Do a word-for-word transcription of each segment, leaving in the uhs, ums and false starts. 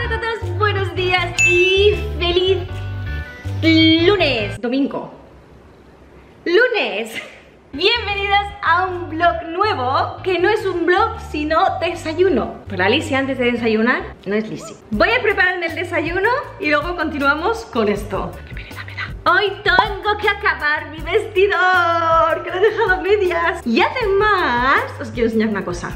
Hola a todos, buenos días y feliz lunes, domingo, lunes. Bienvenidas a un vlog nuevo, que no es un vlog sino desayuno. Para Alicia antes de desayunar, no es Lizzie. Voy a prepararme el desayuno y luego continuamos con esto. ¡Qué pereza me da! Hoy tengo que acabar mi vestidor, que lo he dejado a medias. Y además, os quiero enseñar una cosa.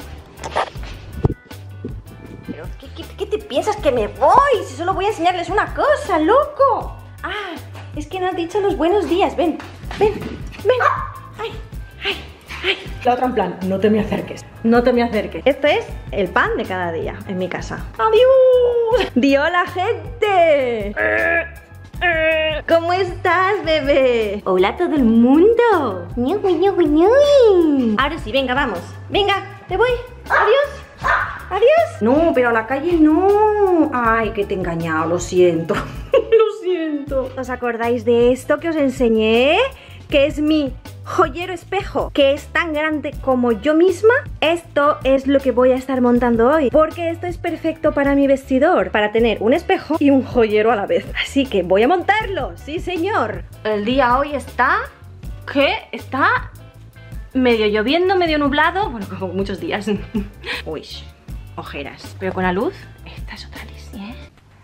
Pero, ¿qué, qué, qué te piensas que me voy? Si solo voy a enseñarles una cosa, loco. Ah, es que no has dicho los buenos días. Ven, ven, ven. Ay, ay, ay. La otra en plan, no te me acerques, no te me acerques. Este es el pan de cada día en mi casa. ¡Adiós! ¡Di hola, gente! ¿Cómo estás, bebé? Hola a todo el mundo. Ahora sí, venga, vamos. Venga, te voy. Adiós. Adiós. No, pero a la calle no. Ay, que te he engañado, lo siento. Lo siento. ¿Os acordáis de esto que os enseñé? Que es mi joyero espejo, que es tan grande como yo misma. Esto es lo que voy a estar montando hoy, porque esto es perfecto para mi vestidor, para tener un espejo y un joyero a la vez. Así que voy a montarlo, sí señor. El día hoy está... ¿Qué? Está medio lloviendo, medio nublado. Bueno, como muchos días. Uy, ojeras. Pero con la luz, esta es otra Lizzie, ¿eh?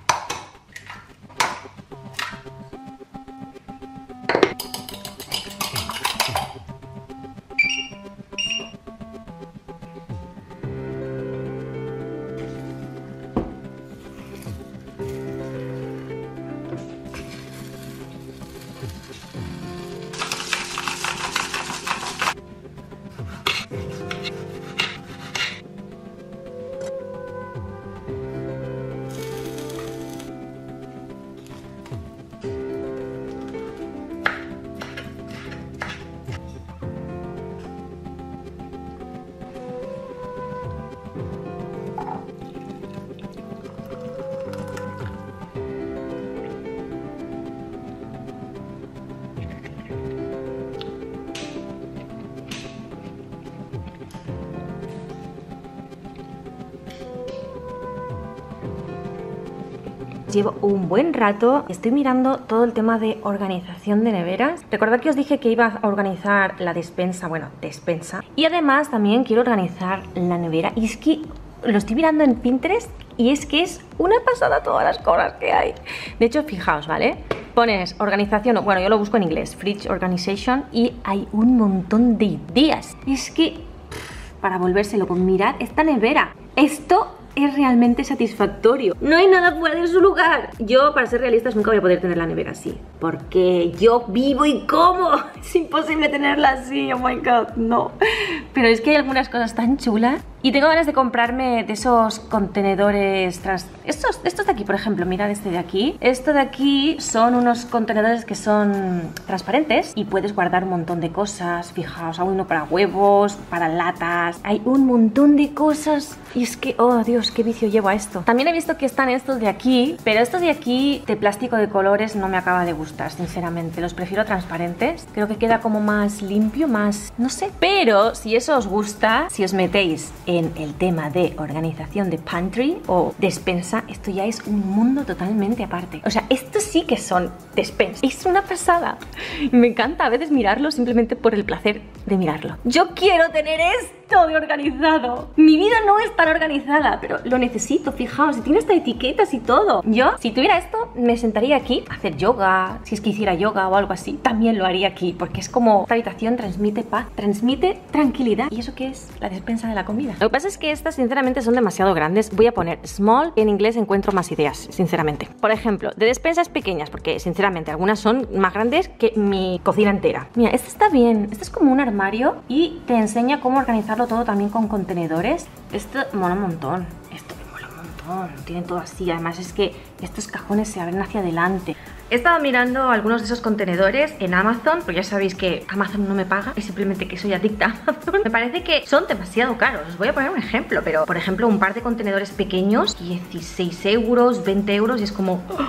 Llevo un buen rato, estoy mirando todo el tema de organización de neveras. Recordad que os dije que iba a organizar la despensa, bueno, despensa. Y además también quiero organizar la nevera. Y es que lo estoy mirando en Pinterest y es que es una pasada todas las cosas que hay. De hecho, fijaos, ¿vale? Pones organización, bueno, yo lo busco en inglés, Fridge Organization, y hay un montón de ideas. Es que, pff, para volverse loco, mirad esta nevera. Esto es realmente satisfactorio. No hay nada fuera de su lugar. Yo, para ser realistas, nunca voy a poder tener la nevera así, porque yo vivo y como. Es imposible tenerla así, oh my god, no. Pero es que hay algunas cosas tan chulas. Y tengo ganas de comprarme de esos contenedores trans... Estos, estos de aquí, por ejemplo, mirad este de aquí. Esto de aquí son unos contenedores que son transparentes y puedes guardar un montón de cosas. Fijaos, hay uno para huevos, para latas. Hay un montón de cosas. Y es que, oh Dios, qué vicio llevo a esto. También he visto que están estos de aquí, pero estos de aquí de plástico de colores no me acaba de gustar, sinceramente. Los prefiero transparentes. Creo que queda como más limpio, más... no sé. Pero si eso os gusta, si os metéis en el tema de organización de pantry o despensa, esto ya es un mundo totalmente aparte. O sea, estos sí que son despensas. Es una pasada. Me encanta a veces mirarlo simplemente por el placer de mirarlo. Yo quiero tener esto de organizado. Mi vida no es tan organizada, pero lo necesito. Fijaos, tiene hasta etiquetas y todo. Yo, si tuviera esto, me sentaría aquí a hacer yoga. Si es que hiciera yoga o algo así, también lo haría aquí, porque es como esta habitación transmite paz, transmite tranquilidad. ¿Y eso qué es? La despensa de la comida. Lo que pasa es que estas sinceramente son demasiado grandes. Voy a poner small, en inglés encuentro más ideas, sinceramente. Por ejemplo, de despensas pequeñas, porque sinceramente algunas son más grandes que mi cocina entera. Mira, esta está bien. Este es como un armario y te enseña cómo organizarlo todo también con contenedores. Esto mola un montón. Esto me mola un montón. Tiene todo así. Además es que estos cajones se abren hacia adelante. He estado mirando algunos de esos contenedores en Amazon, porque ya sabéis que Amazon no me paga, es simplemente que soy adicta a Amazon. Me parece que son demasiado caros. Os voy a poner un ejemplo, pero por ejemplo un par de contenedores pequeños, dieciséis euros, veinte euros, y es como...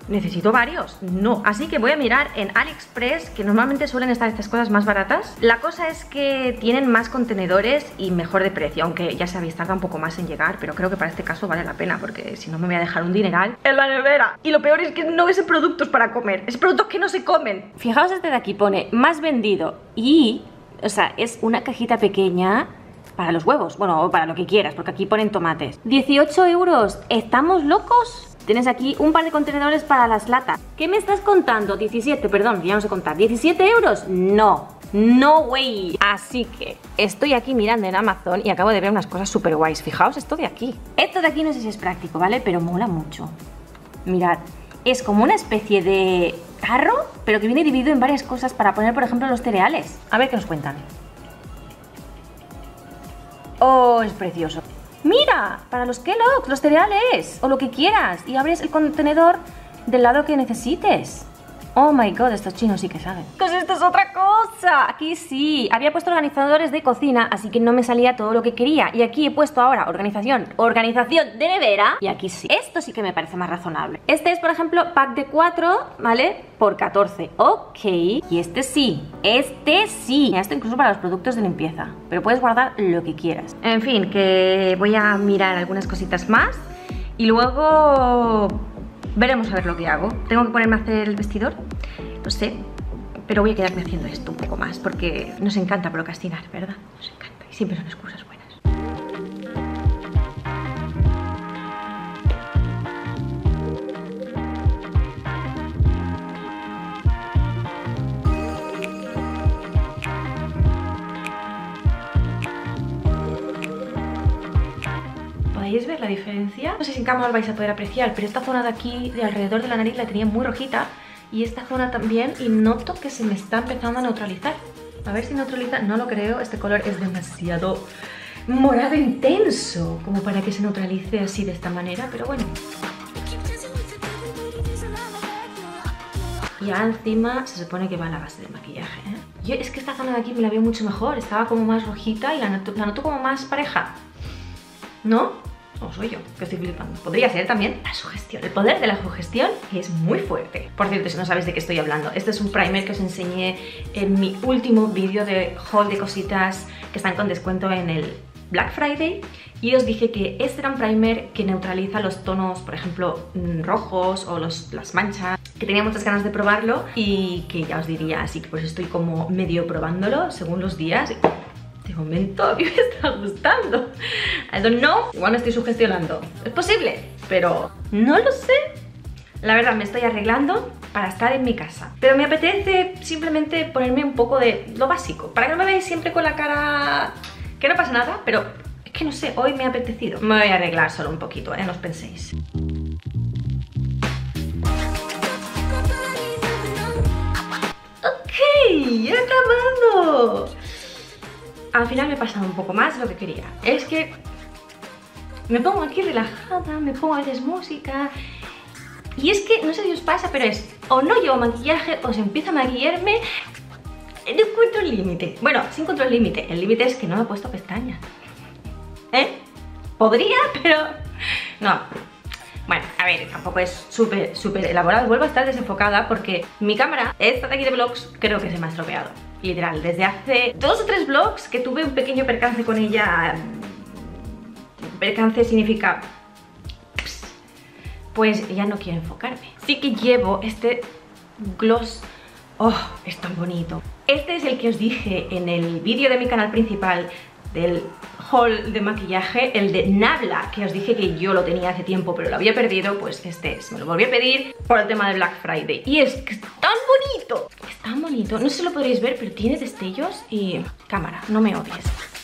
necesito varios, no. Así que voy a mirar en AliExpress, que normalmente suelen estar estas cosas más baratas. La cosa es que tienen más contenedores y mejor de precio, aunque ya sabéis, tarda un poco más en llegar, pero creo que para este caso vale la pena, porque si no me voy a dejar un dineral en la nevera. Y lo peor es que no es productos para comer, es productos que no se comen. Fijaos, este de aquí pone más vendido y, o sea, es una cajita pequeña para los huevos, bueno, o para lo que quieras, porque aquí ponen tomates. dieciocho euros, ¿estamos locos? Tienes aquí un par de contenedores para las latas. ¿Qué me estás contando? diecisiete, perdón, ya no sé contar. ¿diecisiete euros? No, no way. Así que estoy aquí mirando en Amazon y acabo de ver unas cosas súper guays. Fijaos esto de aquí. Esto de aquí no sé si es práctico, ¿vale? Pero mola mucho. Mirad, es como una especie de tarro, pero que viene dividido en varias cosas para poner, por ejemplo, los cereales. A ver qué nos cuentan. Oh, es precioso. Mira, para los Kellogg's, los cereales, o lo que quieras, y abres el contenedor del lado que necesites. Oh my god, estos chinos sí que saben. Pues esto es otra cosa. Aquí sí, había puesto organizadores de cocina, así que no me salía todo lo que quería. Y aquí he puesto ahora organización, organización de nevera. Y aquí sí, esto sí que me parece más razonable. Este es, por ejemplo, pack de cuatro, ¿vale? Por catorce, ok. Y este sí, este sí. Esto incluso para los productos de limpieza, pero puedes guardar lo que quieras. En fin, que voy a mirar algunas cositas más y luego veremos a ver lo que hago. Tengo que ponerme a hacer el vestidor, lo sé, pero voy a quedarme haciendo esto un poco más porque nos encanta procrastinar, ¿verdad? Nos encanta y siempre son excusas buenas. ¿Podéis ver la diferencia? No sé si en cámara lo vais a poder apreciar, pero esta zona de aquí, de alrededor de la nariz, la tenía muy rojita y esta zona también, y noto que se me está empezando a neutralizar. A ver si neutraliza, no lo creo, este color es demasiado morado intenso como para que se neutralice así de esta manera, pero bueno. Y ya encima se supone que va a la base del maquillaje, ¿eh? Yo es que esta zona de aquí me la veo mucho mejor, estaba como más rojita y la noto, la noto como más pareja, ¿no? O soy yo, que estoy flipando. Podría ser también la sugestión. El poder de la sugestión es muy fuerte. Por cierto, si no sabéis de qué estoy hablando, este es un primer que os enseñé en mi último vídeo de haul de cositas que están con descuento en el Black Friday. Y os dije que este era un primer que neutraliza los tonos, por ejemplo, rojos o los, las manchas. Que tenía muchas ganas de probarlo y que ya os diría, así que pues estoy como medio probándolo según los días. De momento a mí me está gustando. I don't know, igual me estoy sugestionando. Es posible, pero no lo sé. La verdad, me estoy arreglando para estar en mi casa, pero me apetece simplemente ponerme un poco de lo básico, para que no me veáis siempre con la cara... Que no pasa nada, pero es que no sé, hoy me ha apetecido. Me voy a arreglar solo un poquito, ¿eh? No os penséis. Ok, he acabado. Al final me he pasado un poco más de lo que quería. Es que me pongo aquí relajada, me pongo a veces música. Y es que, no sé si os pasa, pero es o no llevo maquillaje o se empieza a maquillarme. No encuentro el límite. Bueno, sí encuentro el límite. El límite es que no me he puesto pestañas. ¿Eh? Podría, pero no. Bueno, a ver, tampoco es súper, súper elaborado. Vuelvo a estar desenfocada porque mi cámara, esta de aquí de vlogs, creo que se me ha estropeado. Literal, desde hace dos o tres vlogs que tuve un pequeño percance con ella. Percance significa... Pues ya no quiero enfocarme. Sí que llevo este gloss. Oh, es tan bonito. Este es el que os dije en el vídeo de mi canal principal del haul de maquillaje, el de Nabla, que os dije que yo lo tenía hace tiempo pero lo había perdido. Pues este es, me lo volví a pedir por el tema de Black Friday. Y es que es tan bonito, es tan bonito. No sé si lo podréis ver, pero tiene destellos y... Cámara, no me odies.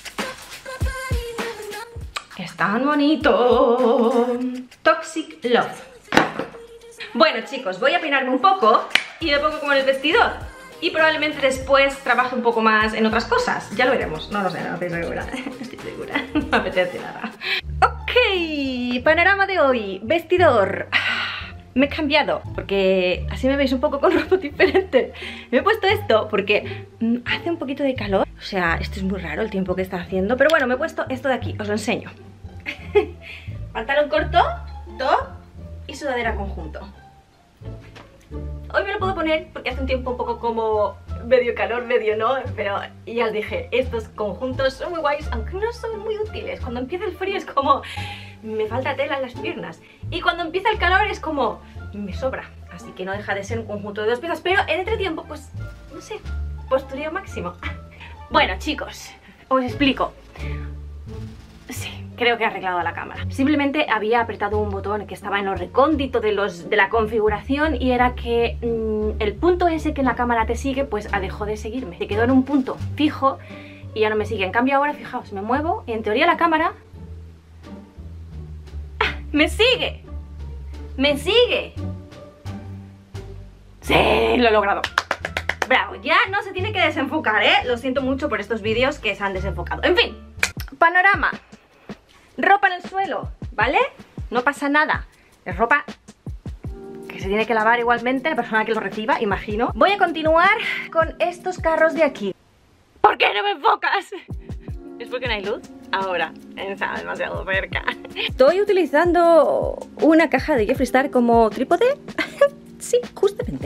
Es tan bonito. Toxic Love. Bueno, chicos, voy a peinarme un poco y me pongo como en el vestidor. Y probablemente después trabaje un poco más en otras cosas. Ya lo veremos, no lo sé, no estoy segura. No estoy segura, no me apetece nada. Ok, panorama de hoy. Vestidor. Me he cambiado porque así me veis un poco con ropa diferente. Me he puesto esto porque hace un poquito de calor. O sea, esto es muy raro el tiempo que está haciendo. Pero bueno, me he puesto esto de aquí, os lo enseño. Pantalón corto, top y sudadera conjunto. hoy me lo puedo poner porque hace un tiempo un poco como medio calor, medio no, pero ya os dije, estos conjuntos son muy guays, aunque no son muy útiles. Cuando empieza el frío es como, me falta tela en las piernas, y cuando empieza el calor es como, me sobra. Así que no deja de ser un conjunto de dos piezas, pero en entretiempo, pues, no sé, postureo máximo. Bueno, chicos, os explico. Sí, creo que he arreglado la cámara. Simplemente había apretado un botón que estaba en lo recóndito de, los, de la configuración, y era que mmm, el punto ese que en la cámara te sigue, pues dejó de seguirme. Se quedó en un punto fijo y ya no me sigue. En cambio ahora, fijaos, me muevo y en teoría la cámara ¡ah! ¡Me sigue! ¡Me sigue! ¡Sí! Lo he logrado. Bravo, ya no se tiene que desenfocar, ¿eh? Lo siento mucho por estos vídeos que se han desenfocado. En fin, panorama. Ropa en el suelo, ¿vale? No pasa nada. Es ropa que se tiene que lavar igualmente la persona que lo reciba, imagino. Voy a continuar con estos carros de aquí. ¿Por qué no me enfocas? ¿Es porque no hay luz? Ahora, está demasiado cerca. Estoy utilizando una caja de Jeffree Star como trípode. Sí, justamente.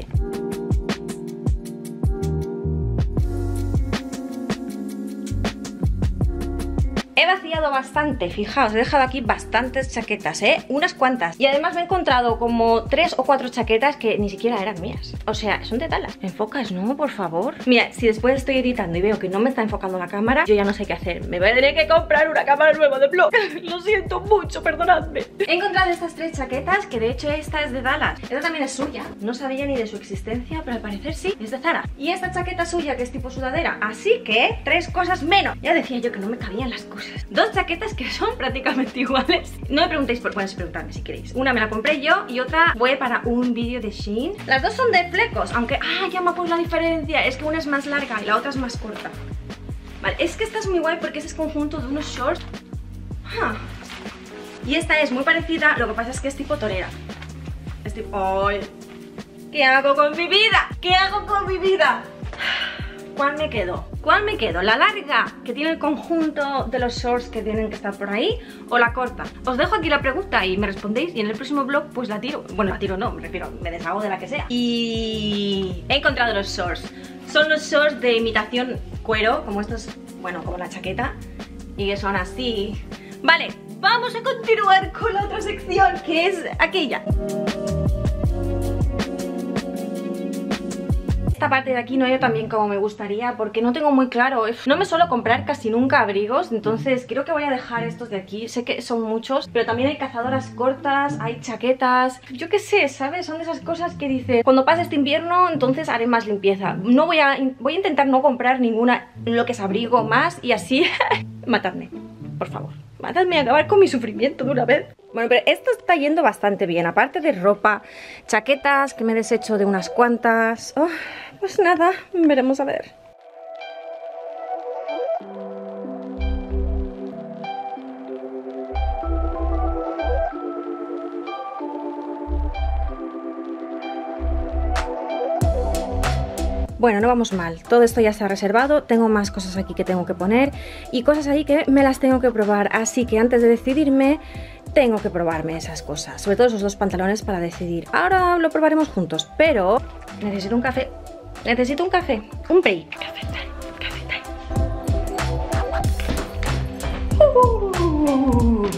He vaciado bastante, fijaos, he dejado aquí bastantes chaquetas, ¿eh? Unas cuantas. Y además me he encontrado como tres o cuatro chaquetas que ni siquiera eran mías. O sea, son de tela. ¿Me enfocas? No, por favor. Mira, si después estoy editando y veo que no me está enfocando la cámara, yo ya no sé qué hacer. Me voy a tener que comprar una cámara nueva de vlog. Lo siento mucho, perdonadme. He encontrado estas tres chaquetas, que de hecho esta es de Dallas. Esta también es suya. No sabía ni de su existencia, pero al parecer sí, es de Zara. Y esta chaqueta suya, que es tipo sudadera. Así que, tres cosas menos. Ya decía yo que no me cabían las cosas. Dos chaquetas que son prácticamente iguales. No me preguntéis por... Bueno, preguntarme si queréis. Una me la compré yo y otra fue para un vídeo de Shein. Las dos son de flecos, aunque... Ah, ya me acuerdo la diferencia. Es que una es más larga y la otra es más corta. Vale, es que esta es muy guay porque este es conjunto de unos shorts. Ah. Y esta es muy parecida, lo que pasa es que es tipo torera. Es tipo... ¡Ay! ¿Qué hago con mi vida? ¿Qué hago con mi vida? ¿Cuál me quedo? ¿Cuál me quedo? ¿La larga, que tiene el conjunto de los shorts que tienen que estar por ahí? ¿O la corta? Os dejo aquí la pregunta y me respondéis, y en el próximo vlog pues la tiro. Bueno, la tiro no, me refiero, me deshago de la que sea. Y he encontrado los shorts. Son los shorts de imitación cuero, como estos, bueno, como la chaqueta, y que son así. Vale, vamos a continuar con la otra sección, que es aquella. Esta parte de aquí no ha ido tan bien como me gustaría porque no tengo muy claro. No me suelo comprar casi nunca abrigos, entonces creo que voy a dejar estos de aquí. Sé que son muchos, pero también hay cazadoras cortas, hay chaquetas. Yo qué sé, ¿sabes? Son de esas cosas que dices, cuando pase este invierno, entonces haré más limpieza. No voy a, voy a intentar no comprar ninguna, lo que es abrigo más, y así matadme, por favor. Matadme y acabar con mi sufrimiento de una vez. Bueno, pero esto está yendo bastante bien. Aparte de ropa, chaquetas, que me he deshecho de unas cuantas. Oh, pues nada, veremos a ver. Bueno, no vamos mal, todo esto ya está reservado, tengo más cosas aquí que tengo que poner y cosas ahí que me las tengo que probar, así que antes de decidirme tengo que probarme esas cosas, sobre todo esos dos pantalones para decidir. Ahora lo probaremos juntos, pero necesito un café, necesito un café, un break. Café time, café time. Uh.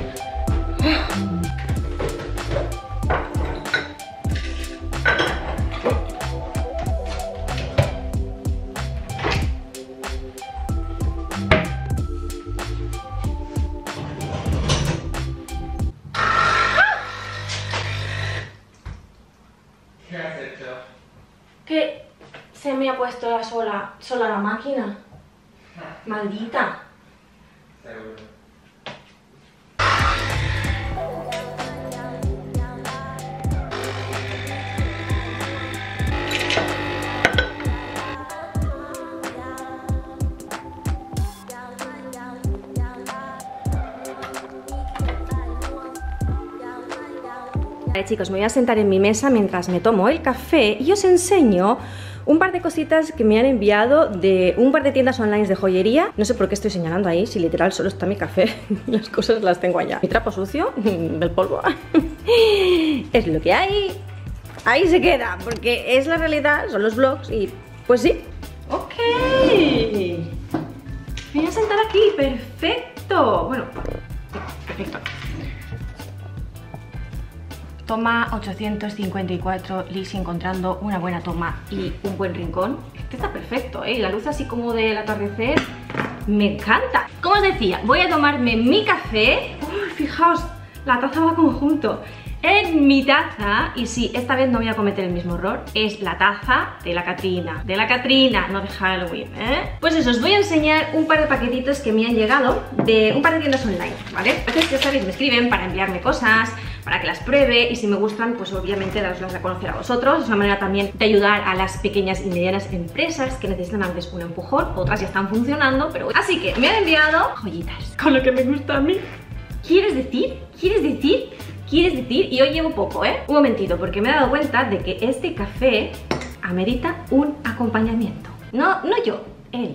Que se me ha puesto la sola, sola la máquina. Maldita. Seguro. Vale, chicos, me voy a sentar en mi mesa mientras me tomo el café y os enseño un par de cositas que me han enviado de un par de tiendas online de joyería. No sé por qué estoy señalando ahí, si literal solo está mi café y las cosas las tengo allá. Mi trapo sucio, del polvo, es lo que hay. ahí se queda, porque es la realidad, son los vlogs y pues sí. Ok. Me voy a sentar aquí, perfecto. Bueno, perfecto. Toma ochocientos cincuenta y cuatro, Liz encontrando una buena toma y un buen rincón. Este está perfecto, ¿eh? La luz así como del atardecer me encanta. Como os decía, voy a tomarme mi café. Uy, fijaos, la taza va conjunto. En mi taza, y sí, esta vez no voy a cometer el mismo error, es la taza de la Catrina. De la Catrina, no de Halloween, ¿eh? Pues eso, os voy a enseñar un par de paquetitos que me han llegado de un par de tiendas online, ¿vale? Entonces, ya sabéis, me escriben para enviarme cosas, para que las pruebe, y si me gustan, pues obviamente daroslas a conocer a vosotros. Es una manera también de ayudar a las pequeñas y medianas empresas que necesitan a veces un empujón, otras ya están funcionando, pero... Así que me han enviado joyitas, con lo que me gusta a mí. ¿Quieres decir? ¿Quieres decir? ¿Quieres decir? Y hoy llevo poco, ¿eh? Un momentito, porque me he dado cuenta de que este café amerita un acompañamiento. No, no yo, él.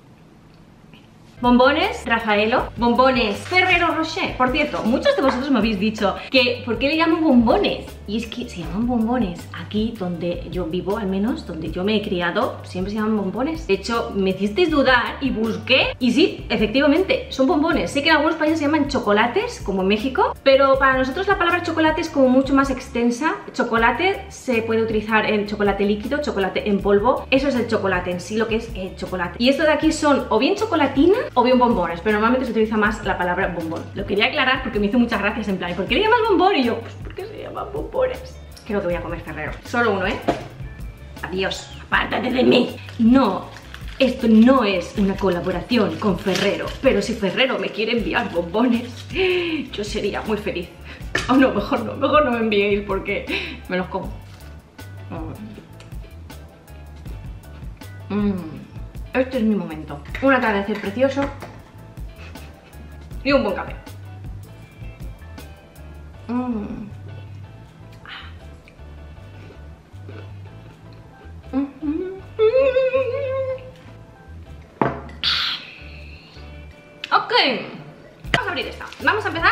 Bombones Rafaelo, bombones Ferrero Rocher. Por cierto, muchos de vosotros me habéis dicho que ¿por qué le llaman bombones? Y es que se llaman bombones. Aquí donde yo vivo, al menos, donde yo me he criado, siempre se llaman bombones. De hecho, me hicisteis dudar y busqué. Y sí, efectivamente, son bombones. Sé que en algunos países se llaman chocolates, como en México, pero para nosotros la palabra chocolate es como mucho más extensa. Chocolate se puede utilizar en chocolate líquido, chocolate en polvo. Eso es el chocolate en sí, lo que es el chocolate. Y esto de aquí son o bien chocolatina o bien bombones, pero normalmente se utiliza más la palabra bombón. Lo quería aclarar porque me hizo muchas gracias en plan, ¿por qué le llamas bombón? Y yo, pues porque se llaman bombones. Creo que voy a comer Ferrero. Solo uno, ¿eh? Adiós, apártate de mí. No, esto no es una colaboración con Ferrero, pero si Ferrero me quiere enviar bombones, yo sería muy feliz. Oh no, mejor no, mejor no me enviéis porque me los como. Mmm. Este es mi momento. Un atardecer precioso y un buen café. Mm. Ok, vamos a abrir esta. Vamos a empezar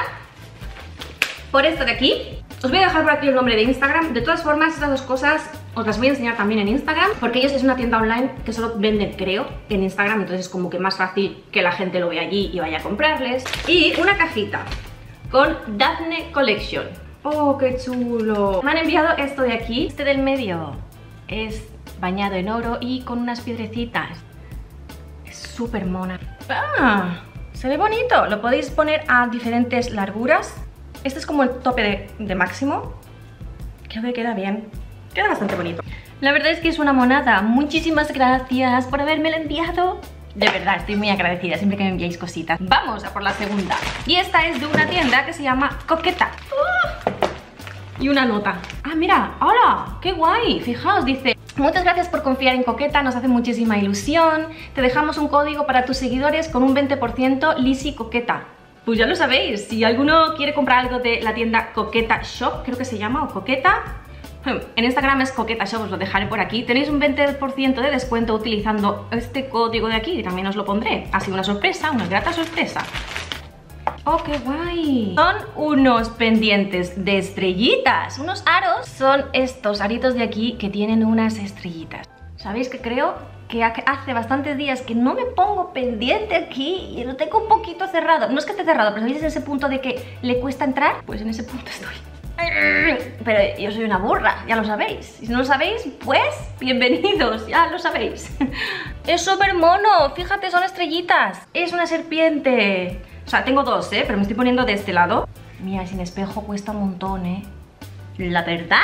por esto de aquí. Os voy a dejar por aquí el nombre de Instagram. De todas formas, estas dos cosas os las voy a enseñar también en Instagram, porque ellos es una tienda online que solo venden, creo, en Instagram. Entonces es como que más fácil que la gente lo vea allí y vaya a comprarles. Y una cajita con Daphne Collection. Oh, qué chulo. Me han enviado esto de aquí. Este del medio es bañado en oro y con unas piedrecitas. Es súper mona. Ah, se ve bonito. Lo podéis poner a diferentes larguras. Este es como el tope de, de máximo. Creo que queda bien. Queda bastante bonito. La verdad es que es una monada. Muchísimas gracias por habérmelo enviado. De verdad, estoy muy agradecida siempre que me enviáis cositas. Vamos a por la segunda. Y esta es de una tienda que se llama Coqueta. Uh, y una nota. Ah, mira, hola, qué guay. Fijaos, dice: muchas gracias por confiar en Coqueta, nos hace muchísima ilusión. Te dejamos un código para tus seguidores con un veinte por ciento Lizzy Coqueta. Pues ya lo sabéis, si alguno quiere comprar algo de la tienda Coqueta Shop, creo que se llama, o Coqueta, en Instagram es Coqueta Shop, os lo dejaré por aquí. Tenéis un veinte por ciento de descuento utilizando este código de aquí, y también os lo pondré. Ha sido una sorpresa, una grata sorpresa. ¡Oh, qué guay! Son unos pendientes de estrellitas, unos aros. Son estos aritos de aquí que tienen unas estrellitas. ¿Sabéis que creo que hace bastantes días que no me pongo pendiente aquí y lo tengo un poquito cerrado? No es que esté cerrado, pero ¿sabéis ese punto de que le cuesta entrar? Pues en ese punto estoy. Pero yo soy una burra, ya lo sabéis. Y si no lo sabéis, pues bienvenidos, ya lo sabéis. Es súper mono, fíjate, son estrellitas. Es una serpiente. O sea, tengo dos, ¿eh? Pero me estoy poniendo de este lado. Mira, sin espejo cuesta un montón, ¿eh? La verdad.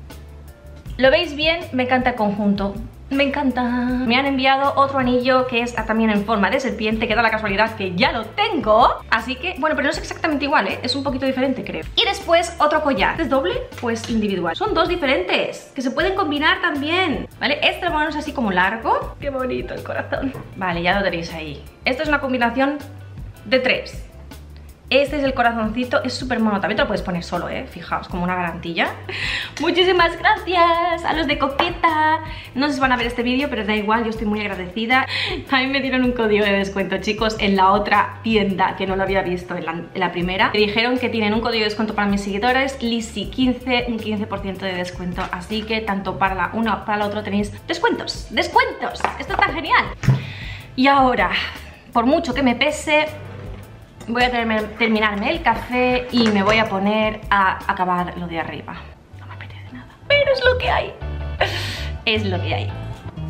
¿Lo veis bien? Me encanta el conjunto. Me encanta. Me han enviado otro anillo que es también en forma de serpiente, que da la casualidad que ya lo tengo. Así que, bueno, pero no es exactamente igual, ¿eh? Es un poquito diferente, creo. Y después otro collar. ¿Es doble? Pues individual. Son dos diferentes, que se pueden combinar también, ¿vale? Este lo ponemos así como largo. Qué bonito el corazón. Vale, ya lo tenéis ahí. Esto es una combinación de tres. Este es el corazoncito, es súper mono, también te lo puedes poner solo, eh, fijaos, como una garantía. Muchísimas gracias a los de Coqueta. No sé si van a ver este vídeo, pero da igual, yo estoy muy agradecida. A mí me dieron un código de descuento, chicos, en la otra tienda, que no lo había visto en la, en la primera. Me dijeron que tienen un código de descuento para mis seguidores, Lizzy quince, un quince por ciento de descuento. Así que tanto para la una como para la otra tenéis descuentos, descuentos. Esto está genial. Y ahora, por mucho que me pese, voy a term terminarme el café y me voy a poner a acabar lo de arriba. No me apetece nada, pero es lo que hay. Es lo que hay.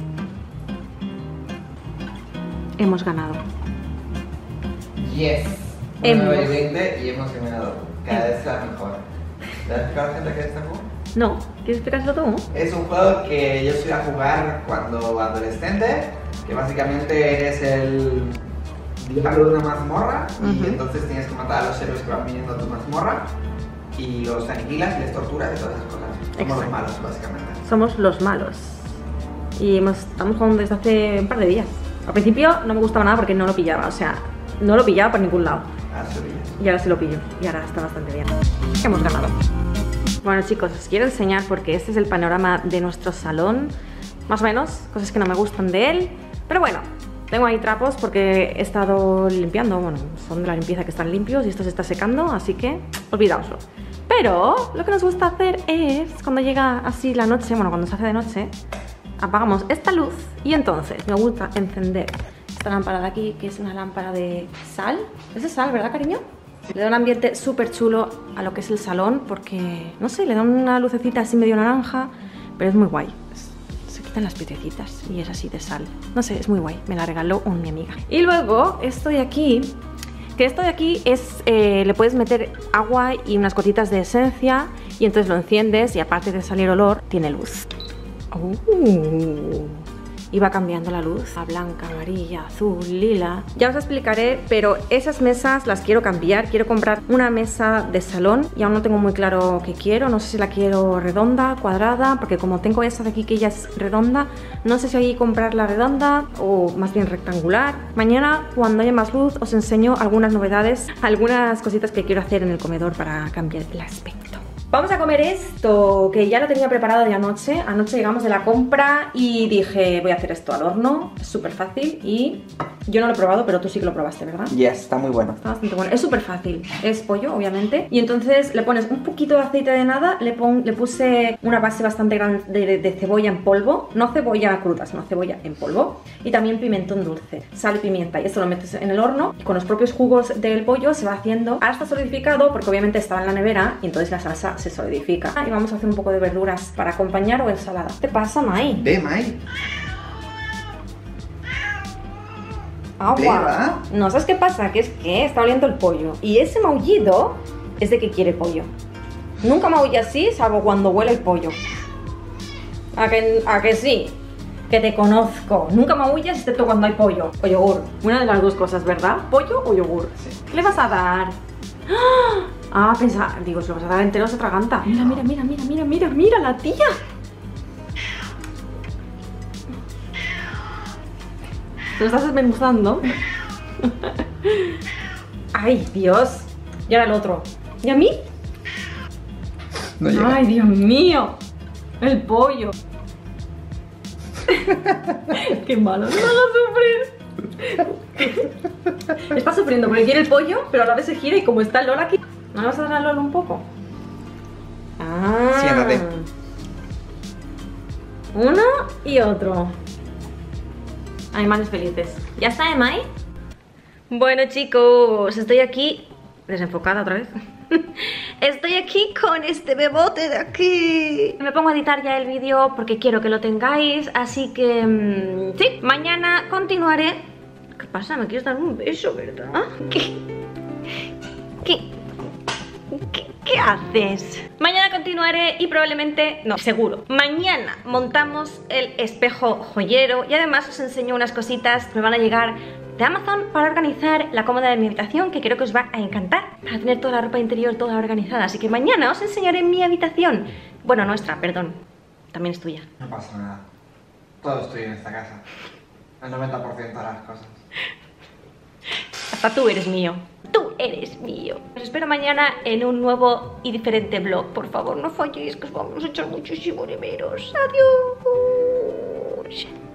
Hemos ganado. Yes. Hemos. nueve y veinte y hemos ganado. Cada vez la mejor. ¿Te has explicado a la gente qué es este juego? No, ¿quieres explicárselo tú? Es un juego que yo solía jugar cuando adolescente, que básicamente eres el diablo de una mazmorra y Ujú. entonces tienes que matar a los héroes que van viniendo a tu mazmorra y los aniquilas y les torturas y todas esas cosas. Somos Exacto. los malos, básicamente. Somos los malos. Y hemos, estamos jugando desde hace un par de días. Al principio no me gustaba nada porque no lo pillaba, o sea, no lo pillaba por ningún lado. Ah, sí, bien. Y ahora sí lo pillo, y ahora está bastante bien. Hemos ganado. Bueno, chicos, os quiero enseñar porque este es el panorama de nuestro salón. Más o menos, cosas que no me gustan de él. Pero bueno, tengo ahí trapos porque he estado limpiando. Bueno, son de la limpieza que están limpios y esto se está secando, así que olvidaoslo. Pero lo que nos gusta hacer es, cuando llega así la noche, bueno, cuando se hace de noche, apagamos esta luz y entonces me gusta encender esta lámpara de aquí, que es una lámpara de sal. ¿Es de sal, verdad, cariño? Le da un ambiente súper chulo a lo que es el salón porque, no sé, le da una lucecita así medio naranja, pero es muy guay. Se quitan las piedrecitas y es así de sal. No sé, es muy guay. Me la regaló un, mi amiga. Y luego esto de aquí, que esto de aquí es, eh, le puedes meter agua y unas gotitas de esencia y entonces lo enciendes y aparte de salir olor, tiene luz. Uh. Y va cambiando la luz a blanca, amarilla, azul, lila. Ya os explicaré, pero esas mesas las quiero cambiar. Quiero comprar una mesa de salón y aún no tengo muy claro qué quiero. No sé si la quiero redonda, cuadrada, porque como tengo esa de aquí que ya es redonda, no sé si ahí comprar la redonda o más bien rectangular. Mañana, cuando haya más luz, os enseño algunas novedades, algunas cositas que quiero hacer en el comedor para cambiar el aspecto. Vamos a comer esto, que ya lo tenía preparado de anoche. Anoche llegamos de la compra y dije, voy a hacer esto al horno. Es súper fácil y yo no lo he probado, pero tú sí que lo probaste, ¿verdad? Yes, está muy bueno. Está bastante bueno. Es súper fácil. Es pollo, obviamente. Y entonces le pones un poquito de aceite de nada. Le, pon, le puse una base bastante grande de, de, de cebolla en polvo. No cebolla cruda, sino cebolla en polvo. Y también pimentón dulce. Sal y pimienta. Y esto lo metes en el horno. Y con los propios jugos del pollo se va haciendo. Ahora está solidificado porque obviamente estaba en la nevera. Y entonces la salsa se solidifica. Y vamos a hacer un poco de verduras para acompañar o ensalada. ¿Qué te pasa, Mai? Ve, Mai. Agua. Beba. No, ¿sabes qué pasa? Que es que está oliendo el pollo. Y ese maullido es de que quiere pollo. Nunca maulla así, salvo cuando huele el pollo. ¿A que, a que sí? Que te conozco. Nunca maullas excepto cuando hay pollo o yogur. Una de las dos cosas, ¿verdad? ¿Pollo o yogur? Sí. ¿Qué le vas a dar? Ah, pensaba, digo, si lo vas a dar entero se atraganta. Mira, mira, mira, mira, mira, mira, mira, la tía. ¿Te lo estás desmenuzando? Ay, Dios. Y ahora el otro. ¿Y a mí? No llega. Ay, Dios mío. El pollo. Qué malo. No lo sufrir. Está sufriendo porque quiere el pollo, pero a la vez se gira y como está el Lola aquí. ¿No le vas a dar al Lola un poco? Ah. Siéntate. Uno y otro. Animales felices. ¿Ya está, Emai? Bueno, chicos, estoy aquí. Desenfocada otra vez. Estoy aquí con este bebote de aquí. Me pongo a editar ya el vídeo porque quiero que lo tengáis. Así que... Mmm, sí, mañana continuaré. ¿Qué pasa? Me quieres dar un beso, ¿verdad? ¿Qué? ¿Qué? ¿Qué, qué haces? Mañana continuaré y probablemente, no, seguro, mañana montamos el espejo joyero y además os enseño unas cositas que me van a llegar de Amazon para organizar la cómoda de mi habitación, que creo que os va a encantar, para tener toda la ropa interior toda organizada. Así que mañana os enseñaré mi habitación. Bueno, nuestra, perdón, también es tuya. No pasa nada. Todo estoy en esta casa. El noventa por ciento de las cosas. Hasta tú eres mío. Tú eres mío. Os espero mañana en un nuevo y diferente vlog. Por favor, no falléis, que os vamos a echar muchísimo de menos. Adiós.